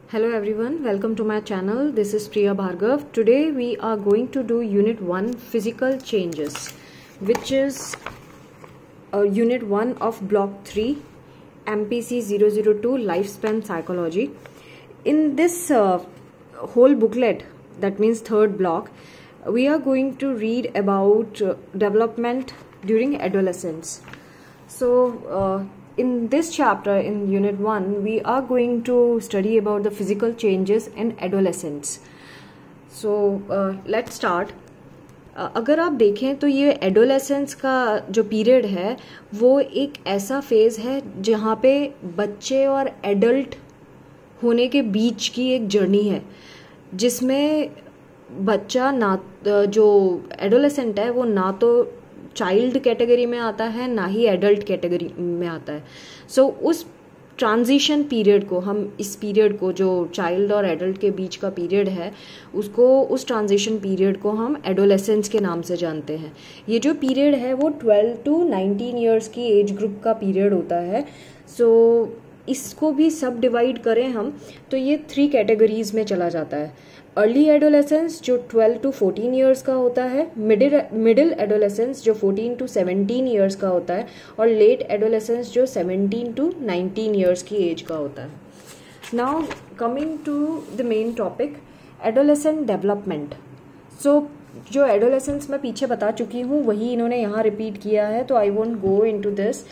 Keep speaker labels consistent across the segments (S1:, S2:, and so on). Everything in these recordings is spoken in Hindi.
S1: Hello everyone, welcome to my channel. This is Priya Bhargav. Today we are going to do Unit 1 Physical Changes, which is Unit 1 of Block 3 MPC 002 Lifespan Psychology. In this whole booklet, that means third block, we are going to read about development during adolescence. So in this chapter, in Unit 1, we are going to study about the physical changes in adolescence. So let's start. अगर आप देखें तो ये एडोलेसेंस का जो पीरियड है वो एक ऐसा फेज है जहाँ पे बच्चे और एडल्ट होने के बीच की एक जर्नी है, जिसमें बच्चा ना जो एडोलेसेंट है वो ना तो चाइल्ड कैटेगरी में आता है ना ही एडल्ट कैटेगरी में आता है. सो उस ट्रांजिशन पीरियड को इस पीरियड को जो चाइल्ड और एडल्ट के बीच का पीरियड है उस ट्रांजिशन पीरियड को हम एडोलेसेंस के नाम से जानते हैं. ये जो पीरियड है वो 12 to 19 ईयर्स की एज ग्रुप का पीरियड होता है. सो इसको भी सब डिवाइड करें हम तो ये 3 कैटेगरीज में चला जाता है. अर्ली एडोलेसेंस जो 12 to 14 ईयर्स का होता है, मिडिल एडोलेसेंस जो 14 to 17 ईयर्स का होता है, और लेट एडोलेसेंस जो 17 to 19 ईयर्स की एज का होता है. Now coming to the main topic, adolescent development. So जो एडोलेसेंस मैं पीछे बता चुकी हूँ वही इन्होंने यहाँ रिपीट किया है, तो I won't go into this.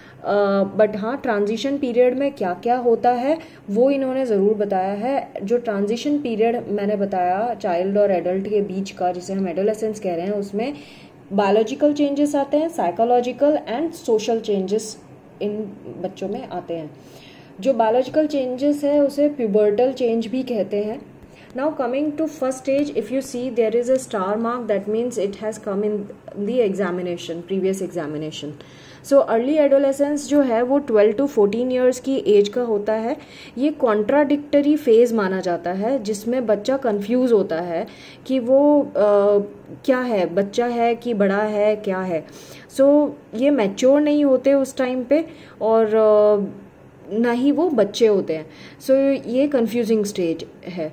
S1: But हाँ, ट्रांजिशन पीरियड में क्या क्या होता है वो इन्होंने ज़रूर बताया है. जो ट्रांजिशन पीरियड मैंने बताया चाइल्ड और एडल्ट के बीच का, जिसे हम एडोलेसेंस कह रहे हैं, उसमें बायोलॉजिकल चेंजेस आते हैं, साइकोलॉजिकल एंड सोशल चेंजेस इन बच्चों में आते हैं. जो बायोलॉजिकल चेंजेस है उसे प्यूबर्टल चेंज भी कहते हैं. Now coming to first stage, if you see there is a star mark, that means it has come in the examination, previous examination. So early adolescence जो है वो 12 to 14 years की एज का होता है. ये कॉन्ट्राडिक्टरी फेज माना जाता है जिसमें बच्चा कंफ्यूज होता है कि वो क्या है, बच्चा है कि बड़ा है, क्या है. सो ये मैच्योर नहीं होते उस टाइम पे और ना ही वो बच्चे होते हैं. सो ये कंफ्यूजिंग स्टेज है.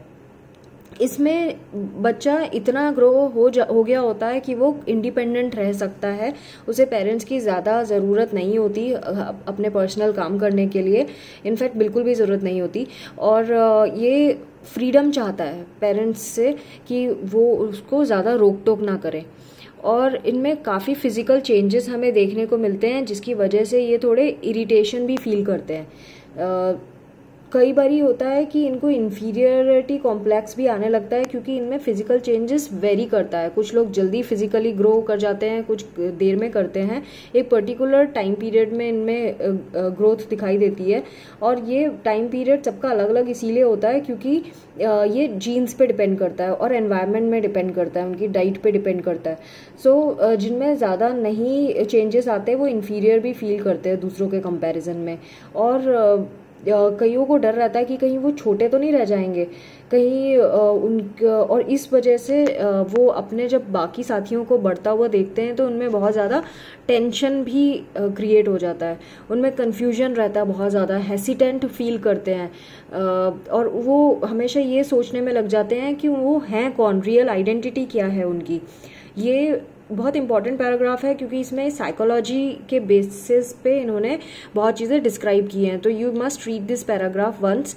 S1: इसमें बच्चा इतना ग्रो हो गया होता है कि वो इंडिपेंडेंट रह सकता है, उसे पेरेंट्स की ज़्यादा ज़रूरत नहीं होती अपने पर्सनल काम करने के लिए. इनफैक्ट बिल्कुल भी ज़रूरत नहीं होती. और ये फ्रीडम चाहता है पेरेंट्स से कि वो उसको ज़्यादा रोक टोक ना करें. और इनमें काफ़ी फिज़िकल चेंजेस हमें देखने को मिलते हैं जिसकी वजह से ये थोड़े इरिटेशन भी फील करते हैं. कई बारी होता है कि इनको इन्फीरियरिटी कॉम्प्लेक्स भी आने लगता है क्योंकि इनमें फिजिकल चेंजेस वेरी करता है. कुछ लोग जल्दी फिजिकली ग्रो कर जाते हैं, कुछ देर में करते हैं. एक पर्टिकुलर टाइम पीरियड में इनमें ग्रोथ दिखाई देती है. और ये टाइम पीरियड सबका अलग अलग इसीलिए होता है क्योंकि ये जीन्स पे डिपेंड करता है और एनवायरनमेंट में डिपेंड करता है, उनकी डाइट पे डिपेंड करता है. सो जिनमें ज़्यादा नहीं चेंजेस आते वो इन्फीरियर भी फील करते हैं दूसरों के कंपैरिजन में. और कईयों को डर रहता है कि कहीं वो छोटे तो नहीं रह जाएंगे कहीं और इस वजह से वो अपने जब बाकी साथियों को बढ़ता हुआ देखते हैं तो उनमें बहुत ज़्यादा टेंशन भी क्रिएट हो जाता है, उनमें कन्फ्यूजन रहता है, बहुत ज़्यादा हेसिटेंट फील करते हैं. और वो हमेशा ये सोचने में लग जाते हैं कि वो हैं कौन, रियल आइडेंटिटी क्या है उनकी. ये बहुत इंपॉर्टेंट पैराग्राफ है क्योंकि इसमें साइकोलॉजी के बेसिस पे इन्होंने बहुत चीज़ें डिस्क्राइब की हैं. तो you must read this paragraph once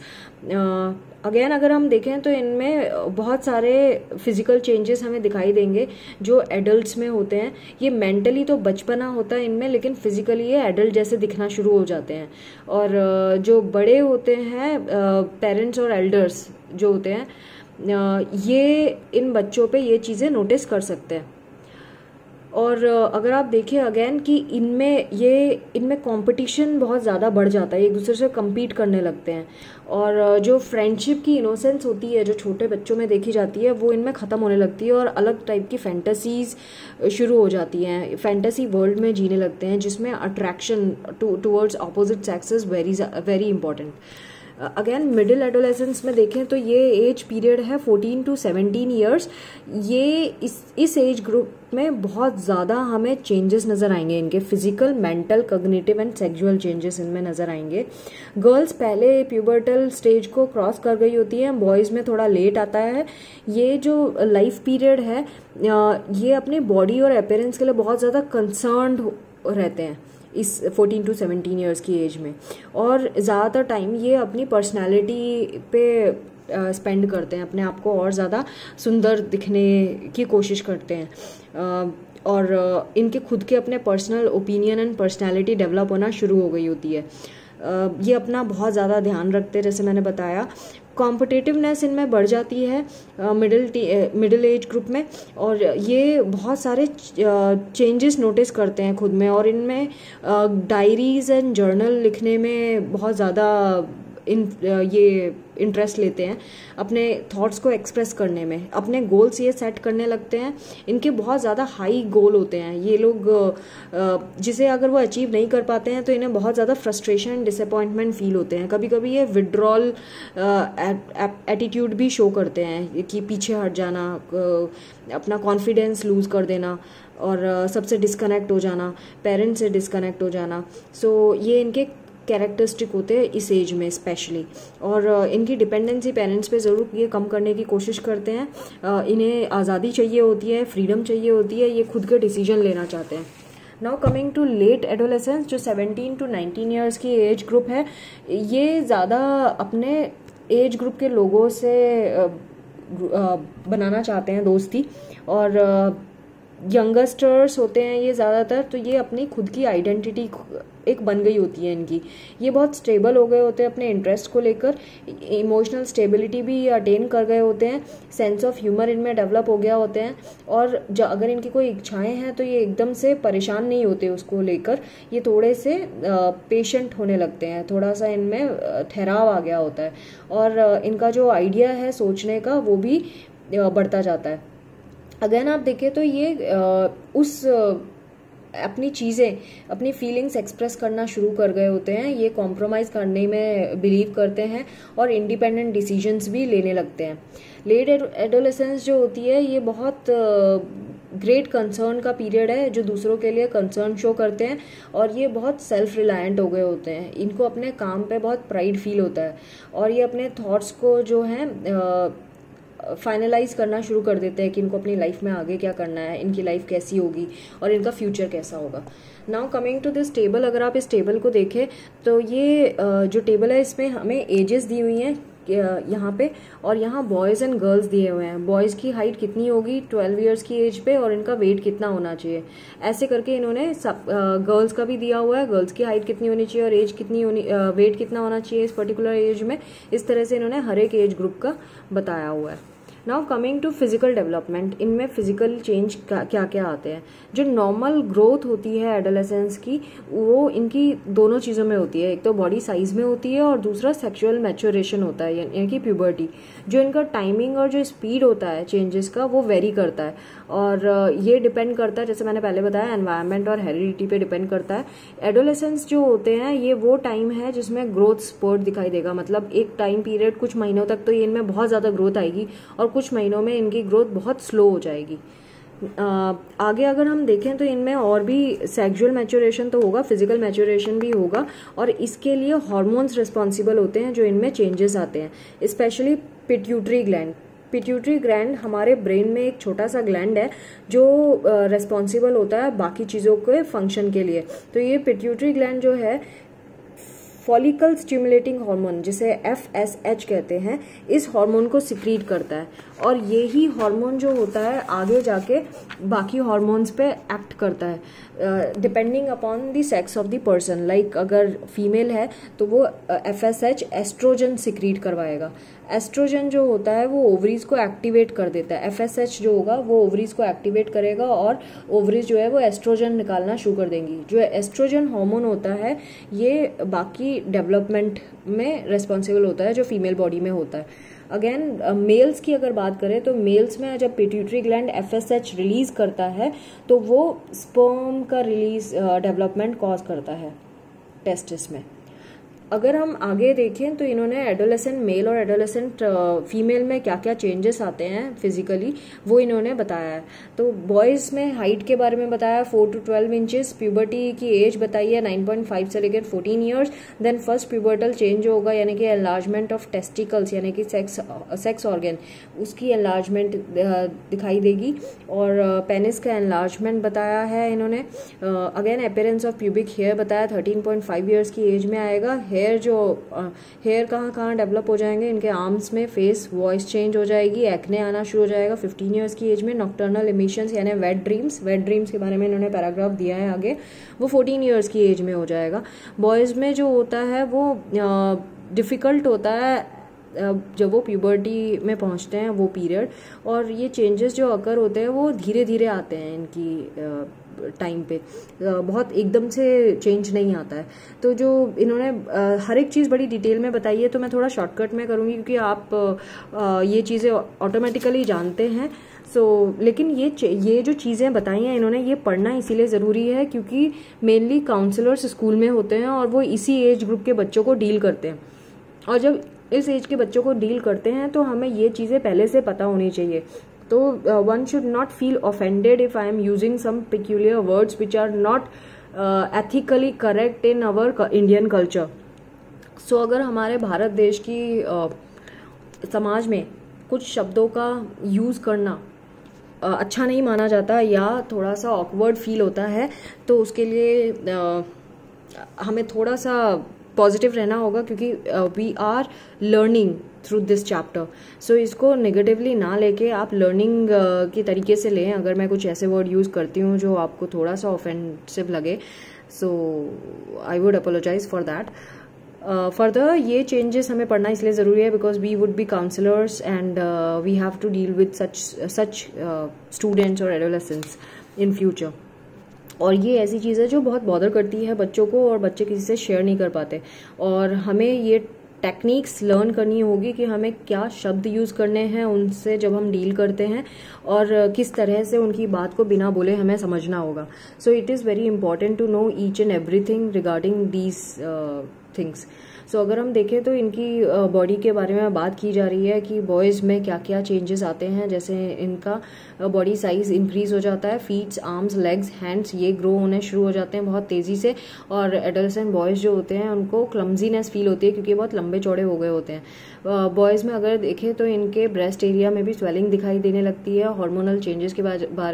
S1: again. अगर हम देखें तो इनमें बहुत सारे फिजिकल चेंजेस हमें दिखाई देंगे जो एडल्ट्स में होते हैं. ये मेंटली तो बचपना होता है इनमें, लेकिन फिजिकली ये एडल्ट जैसे दिखना शुरू हो जाते हैं. और जो बड़े होते हैं, पेरेंट्स और एल्डर्स जो होते हैं, ये इन बच्चों पे ये चीज़ें नोटिस कर सकते हैं. और अगर आप देखें अगेन कि इनमें कंपटीशन बहुत ज़्यादा बढ़ जाता है, एक दूसरे से compete करने लगते हैं. और जो फ्रेंडशिप की इनोसेंस होती है जो छोटे बच्चों में देखी जाती है वो इनमें ख़त्म होने लगती है और अलग टाइप की फैंटेसीज शुरू हो जाती हैं. फैंटेसी वर्ल्ड में जीने लगते हैं जिसमें attraction towards opposite sexes very important. Again middle adolescence में देखें तो ये एज पीरियड है 14 to 17 ईयर्स। ये इस एज ग्रुप में बहुत ज़्यादा हमें चेंजेस नज़र आएंगे, इनके physical, mental, cognitive and sexual changes इनमें नज़र आएंगे। गर्ल्स पहले प्यूबर्टल स्टेज को क्रॉस कर गई होती हैं, बॉयज़ में थोड़ा लेट आता है। ये जो लाइफ पीरियड है ये अपनी बॉडी और अपीयरेंस के लिए बहुत ज़्यादा कंसर्न्ड रहते हैं इस 14 to 17 ईयर्स की एज में, और ज़्यादातर टाइम ये अपनी पर्सनैलिटी पे स्पेंड करते हैं, अपने आप को और ज़्यादा सुंदर दिखने की कोशिश करते हैं, और इनके खुद के अपने personal opinion and personality develop होना शुरू हो गई होती है। ये अपना बहुत ज़्यादा ध्यान रखते हैं, जैसे मैंने बताया। कॉम्पिटिटिवनेस इनमें बढ़ जाती है मिडिल एज ग्रुप में, और ये बहुत सारे चेंजेस नोटिस करते हैं खुद में, और इनमें डायरीज एंड जर्नल लिखने में बहुत ज़्यादा ये इंटरेस्ट लेते हैं, अपने थॉट्स को एक्सप्रेस करने में, अपने गोल्स ये सेट करने लगते हैं। इनके बहुत ज़्यादा हाई गोल होते हैं ये लोग, जिसे अगर वो अचीव नहीं कर पाते हैं तो इन्हें बहुत ज़्यादा फ्रस्ट्रेशन, डिसअपॉइंटमेंट फील होते हैं। कभी कभी ये विड्रॉल एटीट्यूड भी शो करते हैं कि पीछे हट जाना, अपना कॉन्फिडेंस लूज़ कर देना, और सबसे डिस्कनेक्ट हो जाना, पेरेंट्स से डिस्कनेक्ट हो जाना। सो ये इनके कैरेक्टरिस्टिक होते हैं इस एज में स्पेशली, और इनकी डिपेंडेंसी पेरेंट्स पे ज़रूर ये कम करने की कोशिश करते हैं। इन्हें आज़ादी चाहिए होती है, फ्रीडम चाहिए होती है, ये खुद के डिसीजन लेना चाहते हैं। Now coming to late adolescence, जो 17 to 19 ईयर्स की एज ग्रुप है, ये ज़्यादा अपने एज ग्रुप के लोगों से बनाना चाहते हैं दोस्ती, और यंगस्टर्स होते हैं ये ज़्यादातर, तो ये अपनी खुद की आइडेंटिटी एक बन गई होती है इनकी। ये बहुत स्टेबल हो गए होते हैं अपने इंटरेस्ट को लेकर, इमोशनल स्टेबिलिटी भी अटेन कर गए होते हैं, सेंस ऑफ ह्यूमर इनमें डेवलप हो गया होते हैं, और अगर इनकी कोई इच्छाएं हैं तो ये एकदम से परेशान नहीं होते उसको लेकर, ये थोड़े से पेशेंट होने लगते हैं, थोड़ा सा इनमें ठहराव आ गया होता है, और इनका जो आइडिया है सोचने का वो भी बढ़ता जाता है। अगेन आप देखें तो ये अपनी चीज़ें, अपनी फीलिंग्स एक्सप्रेस करना शुरू कर गए होते हैं, ये कॉम्प्रोमाइज़ करने में बिलीव करते हैं, और इंडिपेंडेंट डिसीजंस भी लेने लगते हैं। लेट एडोलेसेंस जो होती है ये बहुत ग्रेट कंसर्न का पीरियड है, जो दूसरों के लिए कंसर्न शो करते हैं, और ये बहुत सेल्फ रिलायंट हो गए होते हैं। इनको अपने काम पे बहुत प्राइड फील होता है, और ये अपने थॉट्स को जो है फाइनलाइज करना शुरू कर देते हैं कि इनको अपनी लाइफ में आगे क्या करना है, इनकी लाइफ कैसी होगी और इनका फ्यूचर कैसा होगा। Now coming to this table, अगर आप इस टेबल को देखें तो ये जो टेबल है इसमें हमें एजेस दी हुई हैं यहाँ पे, और यहाँ बॉयज़ एंड गर्ल्स दिए हुए हैं। बॉयज़ की हाइट कितनी होगी 12 ईयर्स की एज पे, और इनका वेट कितना होना चाहिए, ऐसे करके इन्होंने सब गर्ल्स का भी दिया हुआ है, गर्ल्स की हाइट कितनी होनी चाहिए और एज कितनी होनी, वेट कितना होना चाहिए इस पर्टिकुलर एज में। इस तरह से इन्होंने हर एक एज ग्रुप का बताया हुआ है। Now coming to physical development, इनमें फिजिकल चेंज क्या क्या आते हैं। जो नॉर्मल ग्रोथ होती है एडोलेसेंस की, वो इनकी दोनों चीज़ों में होती है, एक तो बॉडी साइज में होती है और दूसरा सेक्सुअल मैच्योरेशन होता है, यानी कि प्यूबर्टी। जो इनका टाइमिंग और जो स्पीड होता है चेंजेस का वो वेरी करता है, और ये डिपेंड करता है, जैसे मैंने पहले बताया, एनवायरनमेंट और हेरिडिटी पे डिपेंड करता है। एडोलेसेंस जो होते हैं ये वो टाइम है जिसमें ग्रोथ स्पर्ट दिखाई देगा, मतलब एक टाइम पीरियड कुछ महीनों तक तो ये इनमें बहुत ज़्यादा ग्रोथ आएगी, और कुछ महीनों में इनकी ग्रोथ बहुत स्लो हो जाएगी। आगे अगर हम देखें तो इनमें और भी सेक्सुअल मैच्योरेशन तो होगा, फिजिकल मैच्योरेशन भी होगा, और इसके लिए हार्मोन्स रिस्पॉन्सिबल होते हैं जो इनमें चेंजेस आते हैं, specially pituitary gland. Pituitary gland हमारे ब्रेन में एक छोटा सा ग्लैंड है जो रिस्पॉन्सिबल होता है बाकी चीज़ों के फंक्शन के लिए। तो ये पिट्यूटरी ग्लैंड जो है फॉलिकल स्टिमुलेटिंग हार्मोन, जिसे FSH कहते हैं, इस हार्मोन को सिक्रीट करता है, और यही हार्मोन जो होता है आगे जाके बाकी हार्मोन्स पे एक्ट करता है depending upon the sex of the person. Like अगर फीमेल है तो वो FSH एस्ट्रोजन सिक्रीट करवाएगा। एस्ट्रोजन जो होता है वो ओवरीज को एक्टिवेट कर देता है, FSH जो होगा वो ओवरीज को एक्टिवेट करेगा, और ओवरीज जो है वो एस्ट्रोजन निकालना शुरू कर देंगी। जो एस्ट्रोजन हार्मोन होता है ये बाकी डेवलपमेंट में रिस्पॉन्सिबल होता है जो फीमेल बॉडी में होता है। अगेन मेल्स की अगर बात करें तो मेल्स में जब पिट्यूटरी ग्लैंड FSH रिलीज करता है तो वो स्पर्म का रिलीज डेवलपमेंट कॉज करता है टेस्टिस में। अगर हम आगे देखें तो इन्होंने एडोलेसेंट मेल और एडोलेसेंट फीमेल में क्या क्या चेंजेस आते हैं फिजिकली वो इन्होंने बताया है। तो बॉयज़ में हाइट के बारे में बताया 4 to 12 इंचेस, प्यूबर्टी की एज बताई है 9.5 से लेकर 14 years. Then first pubertal change होगा यानी कि एनलार्जमेंट ऑफ टेस्टिकल्स यानी कि सेक्स ऑर्गन उसकी एनलार्जमेंट दिखाई देगी। और पेनिस का एनलार्जमेंट बताया है इन्होंने। Again appearance of pubic hair बताया 13.5 ईयर्स की एज में आएगा। हेयर कहाँ डेवलप हो जाएंगे, इनके आर्म्स में, फेस, वॉइस चेंज हो जाएगी, एक्ने आना शुरू हो जाएगा 15 ईयर्स की एज में। नॉक्टर्नल इमिशंस यानी वेट ड्रीम्स के बारे में इन्होंने पैराग्राफ दिया है आगे, वो 14 ईयर्स की एज में हो जाएगा। बॉयज़ में जो होता है वो डिफ़िकल्ट होता है जब वो प्यूबर्टी में पहुंचते हैं वो पीरियड, और ये चेंजेस जो अकर होते हैं वो धीरे धीरे आते हैं इनकी टाइम पे, बहुत एकदम से चेंज नहीं आता है। तो जो इन्होंने हर एक चीज़ बड़ी डिटेल में बताई है तो मैं थोड़ा शॉर्टकट में करूँगी क्योंकि आप ये चीज़ें ऑटोमेटिकली जानते हैं। लेकिन ये जो चीज़ें बताई हैं इन्होंने ये पढ़ना इसीलिए ज़रूरी है क्योंकि मेनली काउंसलर्स स्कूल में होते हैं और वो इसी एज ग्रुप के बच्चों को डील करते हैं, और जब इस एज के बच्चों को डील करते हैं तो हमें ये चीज़ें पहले से पता होनी चाहिए। तो one should not feel offended if I am using some peculiar words which are not ethically correct in our Indian culture. So अगर हमारे भारत देश की समाज में कुछ शब्दों का यूज़ करना अच्छा नहीं माना जाता या थोड़ा सा ऑकवर्ड फील होता है तो उसके लिए हमें थोड़ा सा पॉजिटिव रहना होगा क्योंकि we are learning through this chapter. So इसको नेगेटिवली ना लेके आप लर्निंग के तरीके से लें। अगर मैं कुछ ऐसे वर्ड यूज़ करती हूँ जो आपको थोड़ा सा ऑफेंसिव लगे so I would apologise for that. Further ये चेंजेस हमें पढ़ना इसलिए ज़रूरी है because we would be counsellors and we have to deal with such students और एडोलेसेंट्स इन फ्यूचर। और ये ऐसी चीज़ है जो बहुत बॉदर करती है बच्चों को और बच्चे किसी से शेयर नहीं कर पाते, और हमें ये टेक्निक्स लर्न करनी होगी कि हमें क्या शब्द यूज़ करने हैं उनसे जब हम डील करते हैं और किस तरह से उनकी बात को बिना बोले हमें समझना होगा। So it is very important to know each and everything regarding these things. So अगर हम देखें तो इनकी बॉडी के बारे में बात की जा रही है कि बॉयज़ में क्या क्या चेंजेस आते हैं। जैसे इनका बॉडी साइज इंक्रीज हो जाता है, फीट्स, आर्म्स, लेग्स, हैंड्स ये ग्रो होने शुरू हो जाते हैं बहुत तेज़ी से। और एडोलेसेंट बॉयज़ जो होते हैं उनको क्लमजीनेस फील होती है क्योंकि बहुत लंबे चौड़े हो गए होते हैं। बॉयज़ में अगर देखें तो इनके ब्रेस्ट एरिया में भी स्वेलिंग दिखाई देने लगती है हार्मोनल चेंजेस के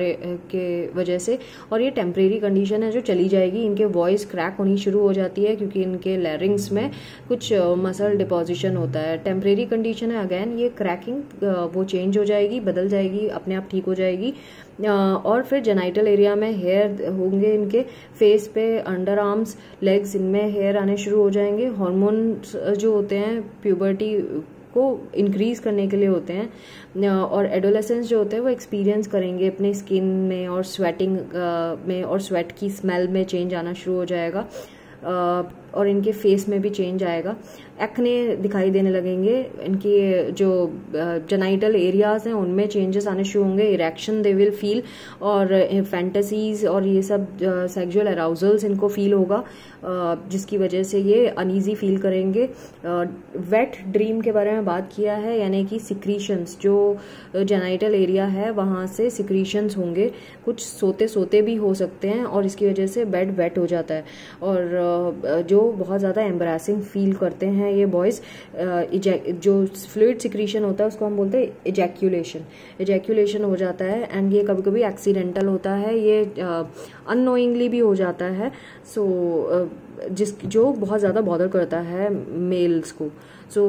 S1: वजह से, और ये टेम्परेरी कंडीशन है जो चली जाएगी। इनके वॉइस क्रैक होनी शुरू हो जाती है क्योंकि इनके लैरिंग्स में कुछ मसल डिपोजिशन होता है। टेम्परेरी कंडीशन है, अगेन ये क्रैकिंग वो चेंज हो जाएगी, बदल जाएगी, अपने आप ठीक हो जाएगी। और फिर जेनाइटल एरिया में हेयर होंगे इनके, फेस पे, अंडर आर्म्स, लेग्स, इनमें हेयर आने शुरू हो जाएंगे। हार्मोन्स जो होते हैं प्यूबर्टी को इंक्रीज करने के लिए होते हैं, और एडोलेसेंस जो होते हैं वो एक्सपीरियंस करेंगे अपने स्किन में और स्वेटिंग में, और स्वेट की स्मेल में चेंज आना शुरू हो जाएगा, और इनके फेस में भी चेंज आएगा। एक्ने दिखाई देने लगेंगे। इनकी जो जेनाइटल एरियाज हैं उनमें चेंजेस आने शुरू होंगे। इरेक्शन दे विल फील, और फैंटेसीज और ये सब सेक्सुअल अराउजल्स इनको फील होगा जिसकी वजह से ये अनईजी फील करेंगे। वेट ड्रीम के बारे में बात किया है, यानी कि सिक्रीशंस, जो जेनाइटल एरिया है वहाँ से सिक्रीशंस होंगे, कुछ सोते सोते भी हो सकते हैं और इसकी वजह से बेड वेट हो जाता है, और जो बहुत ज़्यादा एम्बैरेसिंग फील करते हैं ये बॉयज़। जो फ्लूइड सिक्रीशन होता है उसको हम बोलते हैं इजैक्यूलेशन हो जाता है, एंड ये कभी कभी एक्सीडेंटल होता है, ये अननोइंगली भी हो जाता है। सो जो बहुत ज़्यादा बॉदर करता है मेल्स को। So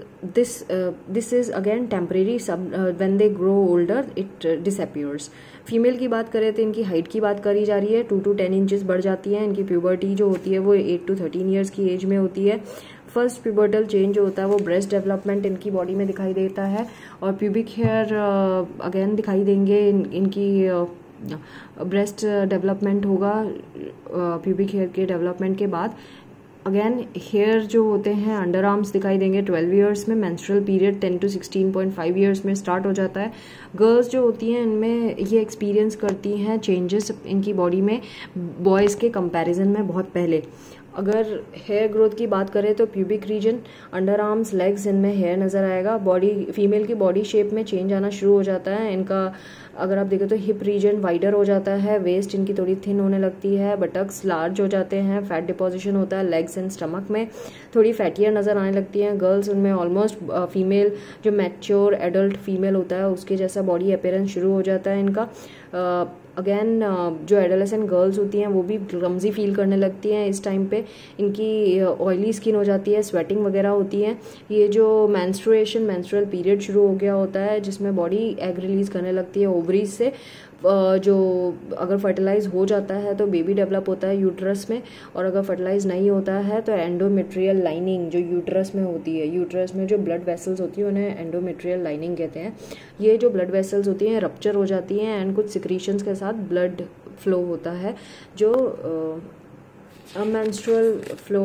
S1: this is again temporary, when they grow older it disappears. Female की बात करें तो इनकी हाइट की बात करी जा रही है, 2 to 10 इंचेस बढ़ जाती है। इनकी प्यूबर्टी जो होती है वो 8 to 13 ईयर्स की एज में होती है। फर्स्ट प्यूबर्टल चेंज जो होता है वो ब्रेस्ट डेवलपमेंट इनकी बॉडी में दिखाई देता है, और प्यूबिक हेयर अगेन दिखाई देंगे। इनकी ब्रेस्ट डेवलपमेंट होगा प्यूबिक हेयर के डेवलपमेंट के बाद। अगेन हेयर जो होते हैं अंडर आर्म्स दिखाई देंगे 12 ईयर्स में। मेंस्ट्रुअल पीरियड 10 to 16.5 ईयर्स में स्टार्ट हो जाता है। गर्ल्स जो होती हैं इनमें ये एक्सपीरियंस करती हैं चेंजेस इनकी बॉडी में बॉयज़ के कंपैरिजन में बहुत पहले। अगर हेयर ग्रोथ की बात करें तो pubic region, under arms, legs, इनमें हेयर नज़र आएगा। बॉडी, फीमेल की बॉडी शेप में चेंज आना शुरू हो जाता है। इनका अगर आप देखें तो हिप रीजन वाइडर हो जाता है, वेस्ट इनकी थोड़ी थिन होने लगती है, बटक्स लार्ज हो जाते हैं, फैट डिपोजिशन होता है लेग्स एंड स्टमक में, थोड़ी फैटियर नज़र आने लगती हैं। गर्ल्स, उनमें ऑलमोस्ट फीमेल जो मैच्योर एडल्ट फीमेल होता है उसके जैसा बॉडी अपीयरेंस शुरू हो जाता है इनका। अगेन जो एडोलेसेंट गर्ल्स होती हैं वो भी क्लमजी फील करने लगती हैं इस टाइम पे। इनकी ऑयली स्किन हो जाती है, स्वेटिंग वगैरह होती है। ये जो मेंस्ट्रुअल पीरियड शुरू हो गया होता है जिसमें बॉडी एग रिलीज करने लगती है ओवरीज से। जो अगर फर्टिलाइज हो जाता है तो बेबी डेवलप होता है यूट्रस में, और अगर फर्टिलाइज नहीं होता है तो एंडोमेट्रियल लाइनिंग जो यूट्रस में होती है, यूट्रस में जो ब्लड वेसल्स होती है उन्हें एंडोमेट्रियल लाइनिंग कहते हैं। ये जो ब्लड वेसल्स होती हैं रप्चर हो जाती हैं एंड कुछ सिक्रीशंस के साथ ब्लड फ्लो होता है जो मेंस्ट्रुअल फ्लो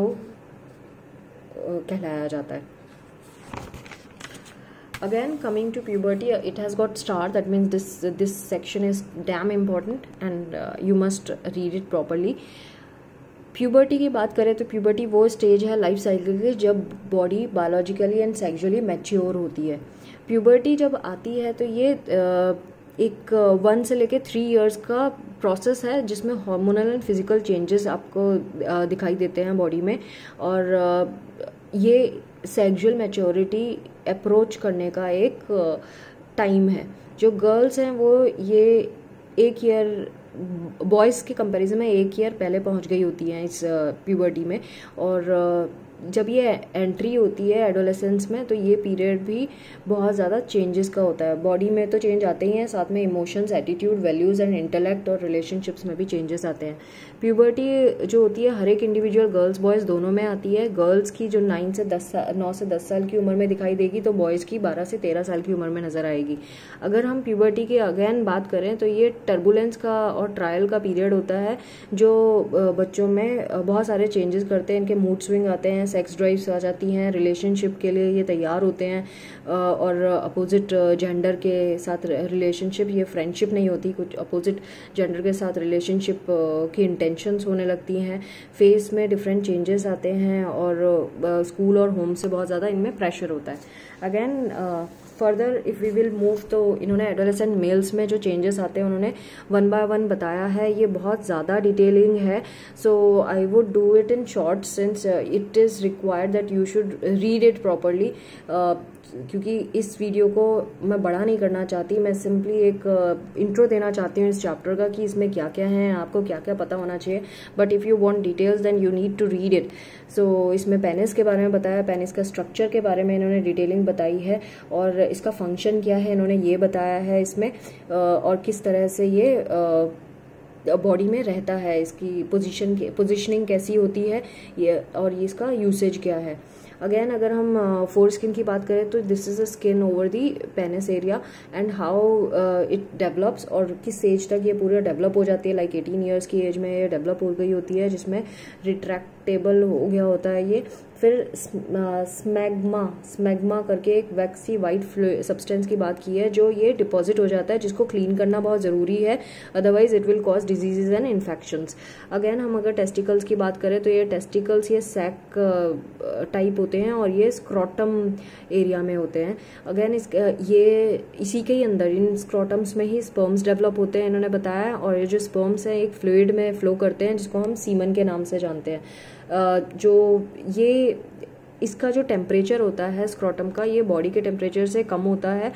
S1: कहलाया जाता है। Again, coming to puberty, it has got star. That means this section is damn important and you must read it properly. Puberty की बात करें तो प्यूबर्टी वो स्टेज है लाइफ साइकिल की जब body biologically and sexually mature होती है। प्यूबर्टी जब आती है तो ये एक 1 से लेके 3 इयर्स का प्रोसेस है जिसमें हार्मोनल एंड फिजिकल चेंजेस आपको दिखाई देते हैं बॉडी में, और ये सेक्सुअल मैच्योरिटी अप्रोच करने का एक टाइम है। जो गर्ल्स हैं वो ये 1 ईयर, बॉयज़ के कंपैरिजन में 1 ईयर पहले पहुंच गई होती हैं इस प्यूबर्टी में। और जब ये एंट्री होती है एडोलेसेंस में तो ये पीरियड भी बहुत ज़्यादा चेंजेस का होता है। बॉडी में तो चेंज आते ही हैं, साथ में emotions, attitude, values and intellect और रिलेशनशिप्स में भी चेंजेस आते हैं। प्यूबर्टी जो होती है हर एक इंडिविजुअल गर्ल्स बॉयज़ दोनों में आती है। गर्ल्स की जो 9 से 10 साल की उम्र में दिखाई देगी तो बॉयज़ की 12 से 13 साल की उम्र में नज़र आएगी। अगर हम प्यूबर्टी की अगेन बात करें तो ये टर्बुलेंस का और ट्रायल का पीरियड होता है जो बच्चों में बहुत सारे चेंजेस करते हैं। इनके मूड स्विंग आते हैं, सेक्स ड्राइव्स आ जाती हैं, रिलेशनशिप के लिए ये तैयार होते हैं, और अपोजिट जेंडर के साथ रिलेशनशिप, ये फ्रेंडशिप नहीं होती, कुछ अपोजिट जेंडर के साथ रिलेशनशिप की इंटेंशंस होने लगती हैं। फेस में डिफरेंट चेंजेस आते हैं और स्कूल और होम से बहुत ज़्यादा इनमें प्रेशर होता है। Again further if we will move, तो इन्होंने एडोलेसेंट मेल्स में जो चेंजेस आते हैं उन्होंने 1 बाय 1 बताया है। ये बहुत ज़्यादा डिटेलिंग है, so I would do it in short since it is required that you should read it properly. क्योंकि इस वीडियो को मैं बड़ा नहीं करना चाहती, मैं सिंपली एक इंट्रो देना चाहती हूँ इस चैप्टर का कि इसमें क्या क्या है, आपको क्या क्या पता होना चाहिए। But if you want details then you need to read it. So इसमें पेनिस के बारे में बताया, पेनिस का स्ट्रक्चर के बारे में इन्होंने डिटेलिंग बताई है, और इसका फंक्शन क्या है इन्होंने ये बताया है इसमें, और किस तरह से ये बॉडी में रहता है, इसकी पोजीशनिंग कैसी होती है ये, और ये इसका यूसेज क्या है। अगेन अगर हम फोर स्किन की बात करें तो this is a skin over the penis area and how it develops, और किस एज तक ये पूरा डेवलप हो जाती है। लाइक 18 ईयर्स की एज में ये डेवलप हो गई होती है जिसमें रिट्रैक्टेबल हो गया होता है ये। फिर स्मैग्मा करके एक वैक्सी वाइट सब्सटेंस की बात की है जो ये डिपॉजिट हो जाता है, जिसको क्लीन करना बहुत ज़रूरी है, otherwise it will cause diseases and infections. Again हम अगर टेस्टिकल्स की बात करें तो ये टेस्टिकल्स ये सैक टाइप होते हैं और ये स्क्रोटम एरिया में होते हैं। अगेन ये इसी के ही अंदर इन स्क्रोटम्स में ही स्पर्म्स डेवलप होते हैं इन्होंने बताया, और ये जो स्पर्म्स हैं एक फ्लूइड में फ्लो करते हैं जिसको हम सीमन के नाम से जानते हैं। जो ये इसका जो टेम्परेचर होता है स्क्रोटम का, ये बॉडी के टेम्परेचर से कम होता है,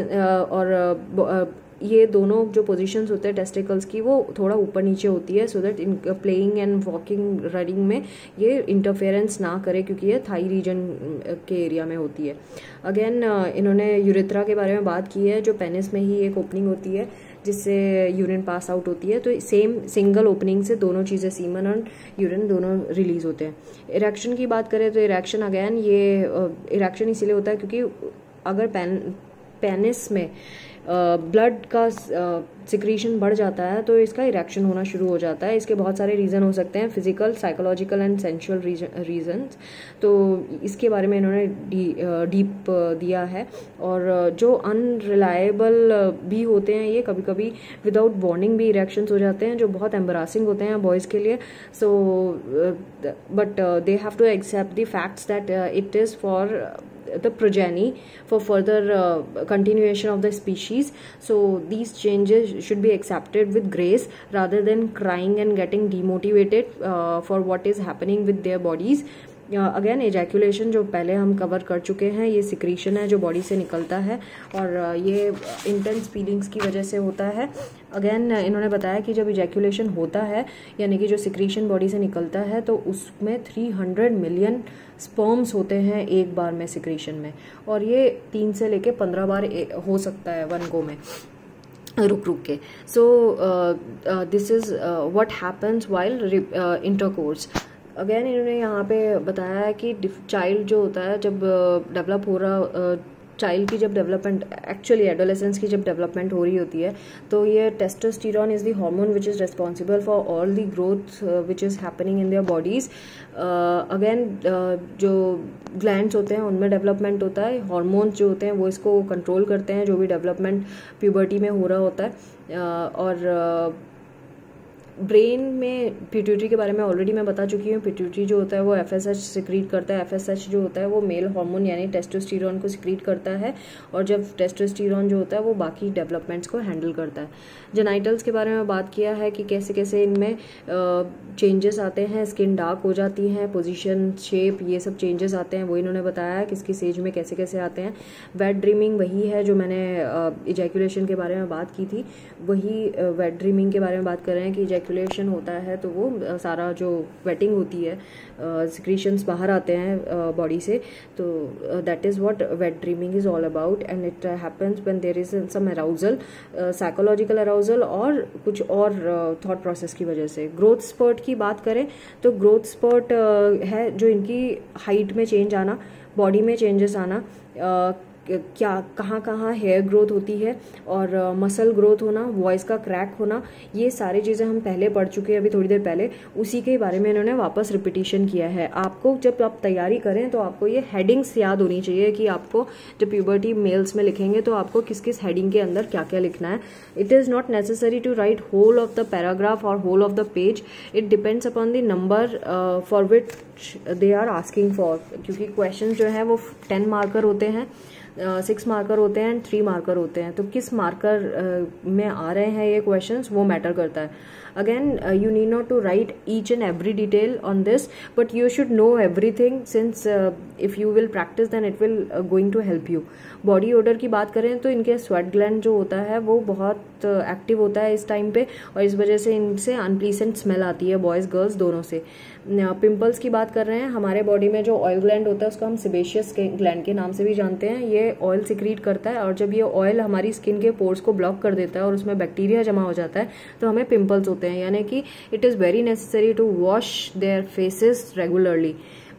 S1: और ये दोनों जो पोजीशंस होते हैं टेस्टिकल्स की वो थोड़ा ऊपर नीचे होती है, so that in playing and walking running में ये इंटरफेरेंस ना करे, क्योंकि ये थाई रीजन के एरिया में होती है। अगेन इन्होंने यूरेथ्रा के बारे में बात की है, जो पेनिस में ही एक ओपनिंग होती है जिससे यूरिन पास आउट होती है। तो सेम सिंगल ओपनिंग से दोनों चीज़ें सीमन और यूरिन दोनों रिलीज होते हैं। इरेक्शन की बात करें तो इरेक्शन अगेन ये इरेक्शन इसीलिए होता है क्योंकि अगर पेनिस में ब्लड का सिक्रीशन बढ़ जाता है तो इसका इरेक्शन होना शुरू हो जाता है। इसके बहुत सारे रीज़न हो सकते हैं, physical, psychological and sensual reasons. तो इसके बारे में इन्होंने डीप दिया है। और जो अनरिलायबल भी होते हैं ये, कभी कभी विदाउट वार्निंग भी इरेक्शंस हो जाते हैं जो बहुत एम्बरासिंग होते हैं बॉयज़ के लिए। So but they have to accept the facts that it is for the progeny for further continuation of the species. So these changes should be accepted with grace rather than crying and getting demotivated for what is happening with their bodies. Again ejaculation जो पहले हम कवर कर चुके हैं, ये सिक्रीशन है जो बॉडी से निकलता है और ये इंटेंस फीलिंग्स की वजह से होता है। अगेन इन्होंने बताया कि जब एजैकुलेशन होता है यानी कि जो सिक्रीशन बॉडी से निकलता है तो उसमें 300 मिलियन स्पर्म्स होते हैं एक बार में सिक्रीशन में, और ये 3 से लेके 15 बार हो सकता है वन गो में रुक रुक के। So this is what happens while intercourse. Again इन्होंने यहाँ पे बताया है कि चाइल्ड जो होता है जब डेवलप हो रहा, चाइल्ड की जब डेवलपमेंट, एक्चुअली एडोलेसेंस की जब डेवलपमेंट हो रही होती है तो ये testosterone is the hormone which is responsible for all the growth which is happening in their bodies. Again जो ग्लैंड्स होते हैं उनमें डेवलपमेंट होता है, हार्मोन्स जो होते हैं वो इसको कंट्रोल करते हैं जो भी डेवलपमेंट प्यूबर्टी में हो रहा होता है। और ब्रेन में पिट्यूटरी के बारे में ऑलरेडी मैं बता चुकी हूँ। पिट्यूटरी जो होता है वो FSH सिक्रीट करता है। FSH जो होता है वो मेल हार्मोन यानी टेस्टोस्टेरोन को सिक्रीट करता है, और जब टेस्टोस्टेरोन जो होता है वो बाकी डेवलपमेंट्स को हैंडल करता है। जेनाइटल्स के बारे में बात किया है कि कैसे कैसे इनमें चेंजेस आते हैं, स्किन डार्क हो जाती है, पोजीशन, शेप, ये सब चेंजेस आते हैं, वो इन्होंने बताया किसकी स्टेज में कैसे कैसे आते हैं। वेट ड्रीमिंग वही है जो मैंने इजैकुलेशन के बारे में बात की थी, वही वेट ड्रीमिंग के बारे में बात कर रहे हैं कि इजैकुलेशन होता है तो वो सारा जो वेटिंग होती है, सिक्रीशंस बाहर आते हैं बॉडी से, तो that is what wet dreaming is all about. And it happens when there is some arousal, psychological arousal और कुछ और थॉट प्रोसेस की वजह से। ग्रोथ स्पर्ट की बात करें तो ग्रोथ स्पर्ट है जो इनकी हाइट में चेंज आना, बॉडी में चेंजेस आना, क्या कहाँ कहाँ हेयर ग्रोथ होती है और मसल ग्रोथ होना, वॉइस का क्रैक होना, ये सारी चीज़ें हम पहले पढ़ चुके हैं अभी थोड़ी देर पहले, उसी के बारे में इन्होंने वापस रिपीटिशन किया है। आपको जब आप तैयारी करें तो आपको ये हेडिंग्स याद होनी चाहिए कि आपको जब प्यूबर्टी मेल्स में लिखेंगे तो आपको किस किस हेडिंग के अंदर क्या क्या लिखना है। It is not necessary to write whole of the paragraph और whole of the page, it depends upon the number for which they are asking for, क्योंकि क्वेश्चन जो है वो 10 मार्कर होते हैं, 6 मार्कर होते हैं एंड 3 मार्कर होते हैं, तो किस मार्कर में आ रहे हैं ये क्वेश्चंस वो मैटर करता है। Again you need not to write each and every detail on this, but you should know everything since if you will practise then it will going to help you. Body odour की बात करें तो इनके स्वेट ग्लैंड जो होता है वो बहुत एक्टिव होता है इस टाइम पे, और इस वजह से इनसे अनप्लीसेंट स्मेल आती है बॉयज़ गर्ल्स दोनों से। पिंपल्स की बात कर रहे हैं, हमारे बॉडी में जो ऑयल ग्लैंड होता है उसको हम सेबेशियस ग्लैंड के नाम से भी जानते हैं। ये ऑयल सिक्रीट करता है और जब ये ऑयल हमारी स्किन के पोर्स को ब्लॉक कर देता है और उसमें बैक्टीरिया जमा हो जाता है तो हमें पिंपल्स होते हैं, यानी कि it is very necessary to wash their faces regularly.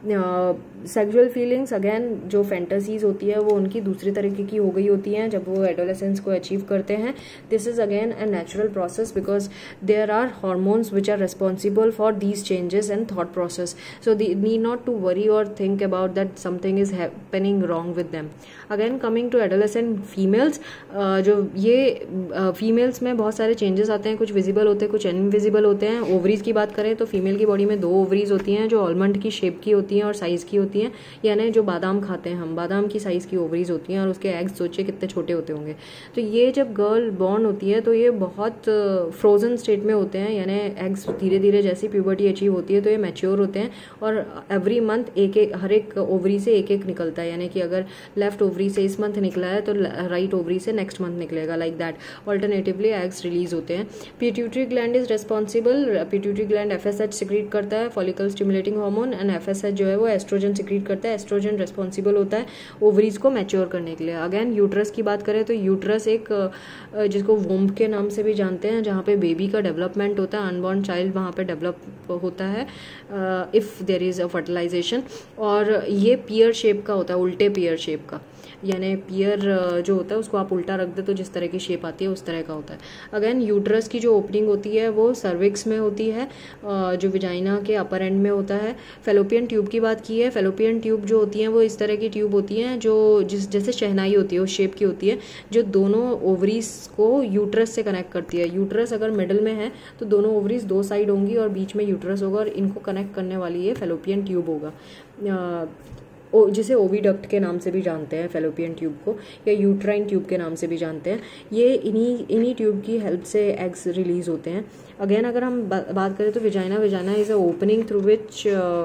S1: Sexual feelings, again जो फैंटेसीज होती है वो उनकी दूसरी तरीके की हो गई होती हैं जब वो एडोलेसेंस को अचीव करते हैं। This is again a natural process because there are hormones which are responsible for these changes and thought process, so they need not to worry और think about that something is happening wrong with them. Again coming to adolescent females, जो ये फीमेल्स में बहुत सारे चेंजेस आते हैं, कुछ विजिबल होते हैं कुछ इनविजिबल होते हैं। ओवरीज की बात करें तो फीमेल की बॉडी में 2 ओवरीज होती हैं जो आलमंड की शेप की होती हैं और साइज की होती हैं, यानी जो बादाम खाते हैं हम, बादाम की साइज की ओवरीज होती हैं और उसके एग्स सोचिए कितने छोटे होते होंगे। तो ये जब गर्ल बॉर्न होती है तो ये बहुत फ्रोजन स्टेट में होते हैं, यानी एग्स धीरे धीरे जैसी प्यूबर्टी अचीव होती है तो ये मैच्योर होते हैं और एवरी मंथ हर एक ओवरी से एक एक निकलता है, यानी कि अगर लेफ्ट ओवरी से इस मंथ निकला है तो राइट ओवरी से नेक्स्ट मंथ निकलेगा, like that alternatively eggs release होते हैं। Pituitary gland is responsible, pituitary gland FSH secrete करता है, follicle stimulating hormone, and FSH जो है वो एस्ट्रोजन सिक्रीट करता है। एस्ट्रोजन रिस्पॉन्सिबल होता है ओवरीज को मैच्योर करने के लिए। अगेन यूट्रस की बात करें तो यूट्रस एक जिसको वोम्ब के नाम से भी जानते हैं, जहाँ पे बेबी का डेवलपमेंट होता है, अनबॉर्न चाइल्ड वहाँ पे डेवलप होता है if there is a fertilisation. और ये पियर शेप का होता है, उल्टे पियर शेप का, यानी पियर जो होता है उसको आप उल्टा रख दे तो जिस तरह की शेप आती है उस तरह का होता है। अगेन यूट्रस की जो ओपनिंग होती है वो सर्विक्स में होती है, जो विजाइना के अपर एंड में होता है। फेलोपियन ट्यूब की बात की है, फेलोपियन ट्यूब जो होती हैं वो इस तरह की ट्यूब होती हैं जो जैसे शहनाई होती है उस शेप की होती है, जो दोनों ओवरीज को यूट्रस से कनेक्ट करती है। यूट्रस अगर मिडल में है तो दोनों ओवरीज दो साइड होंगी और बीच में यूट्रस होगा और इनको कनेक्ट करने वाली ये फेलोपियन ट्यूब होगा, जिसे ओविडक्ट के नाम से भी जानते हैं फेलोपियन ट्यूब को, या यूट्राइन ट्यूब के नाम से भी जानते हैं। ये इन्हीं ट्यूब की हेल्प से एग्स रिलीज होते हैं। अगेन अगर हम बात करें तो vagina is a opening through which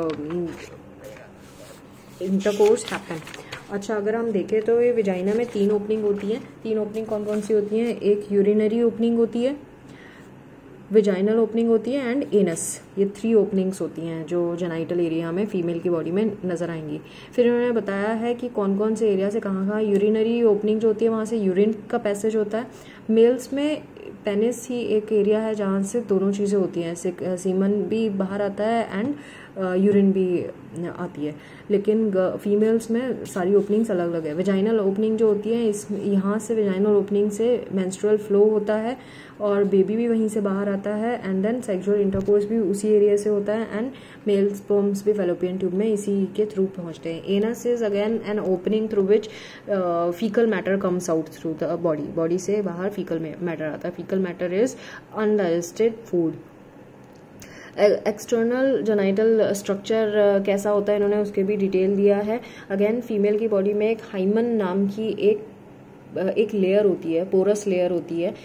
S1: intercourse happen. अच्छा, अगर हम देखें तो ये विजाइना में 3 ओपनिंग होती हैं। 3 ओपनिंग कौन कौन सी होती हैं? एक यूरिनरी ओपनिंग होती है, विजाइनल ओपनिंग होती है एंड एनस। ये 3 ओपनिंग्स होती हैं जो जेनाइटल एरिया में फीमेल की बॉडी में नजर आएंगी। फिर उन्होंने बताया है कि कौन कौन से एरिया से कहाँ यूरिनरी ओपनिंग जो होती है वहाँ से यूरिन का पैसेज होता है। मेल्स में पेनिस ही एक एरिया है जहाँ से दोनों चीज़ें होती हैं, सीमन भी बाहर आता है एंड यूरिन भी आती है, लेकिन फीमेल्स में सारी ओपनिंग्स अलग अलग है। विजाइनल ओपनिंग जो होती है यहाँ से विजाइनल ओपनिंग से मेंस्ट्रुअल फ्लो होता है और बेबी भी वहीं से बाहर आता है एंड देन सेक्सुअल इंटरकोर्स भी उसी एरिया से होता है एंड मेल स्पर्म्स भी फेलोपियन ट्यूब में इसी के थ्रू पहुंचते हैं। Anus is again an opening through which faecal matter comes out through the body से बाहर फीकल मैटर आता है। Faecal matter is undigested food. External genital structure कैसा होता है इन्होंने उसके भी डिटेल दिया है। अगेन फीमेल की बॉडी में एक हाइमन नाम की एक लेयर होती है, पोरस लेयर होती है,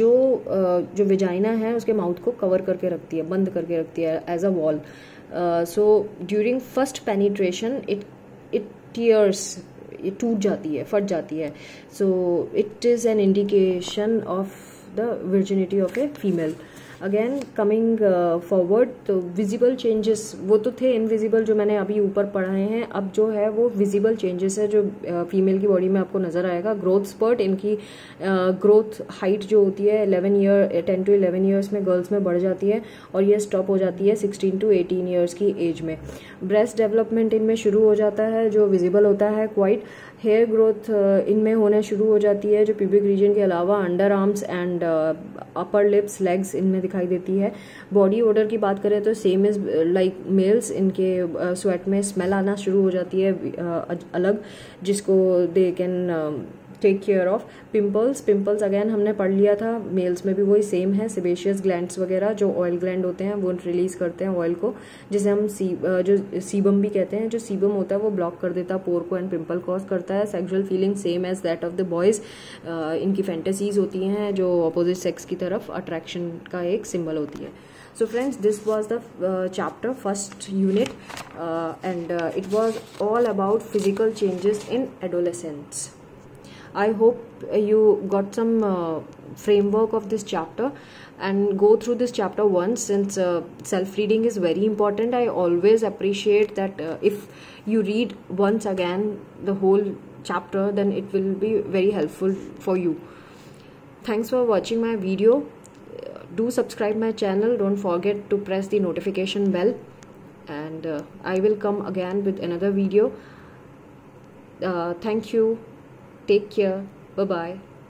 S1: जो विजाइना है उसके माउथ को कवर करके रखती है, बंद करके रखती है as a wall. So during first penetration it tears, ये टूट जाती है, फट जाती है। So it is an indication of the virginity of a female. Again coming forward, तो विजिबल चेंजेस वो तो थे इनविजिबल जो मैंने अभी ऊपर पढ़ाए हैं, अब जो है वो विजिबल चेंजेस है जो फीमेल की बॉडी में आपको नजर आएगा। ग्रोथ स्पर्ट, इनकी ग्रोथ हाइट जो होती है 10 to 11 ईयर्स में गर्ल्स में बढ़ जाती है और ये स्टॉप हो जाती है 16 to 18 ईयर्स की एज में। ब्रेस्ट डेवलपमेंट इनमें शुरू हो जाता है जो विजिबल होता है क्वाइट। हेयर ग्रोथ इनमें होने शुरू हो जाती है जो प्यूबिक रीजन के अलावा under arms and upper lips, legs इनमें दिखाई देती है। बॉडी ओडर की बात करें तो सेम इज लाइक मेल्स, इनके स्वेट में स्मेल आना शुरू हो जाती है अलग, जिसको they can take care of. Pimples again हमने पढ़ लिया था, मेल्स में भी वही सेम है। सेबेशियस ग्लैंड्स वगैरह जो ऑयल ग्लैंड होते हैं वो रिलीज करते हैं ऑयल को, जिसे हम जो सीबम भी कहते हैं। जो सीबम होता है वो ब्लॉक कर देता है पोर को एंड पिंपल कॉज करता है। Sexual feeling same as that of the boys, इनकी फैंटेसीज होती हैं जो अपोजिट सेक्स की तरफ अट्रैक्शन का एक सिंबल होती है। So friends, this was the chapter, first unit, and it was all about physical changes in adolescence. I hope you got some framework of this chapter and go through this chapter once, since self-reading is very important. I always appreciate that if you read once again the whole chapter, then it will be very helpful for you. Thanks for watching my video. Do subscribe my channel. Don't forget to press the notification bell, and I will come again with another video. Thank you. Take care. Bye bye.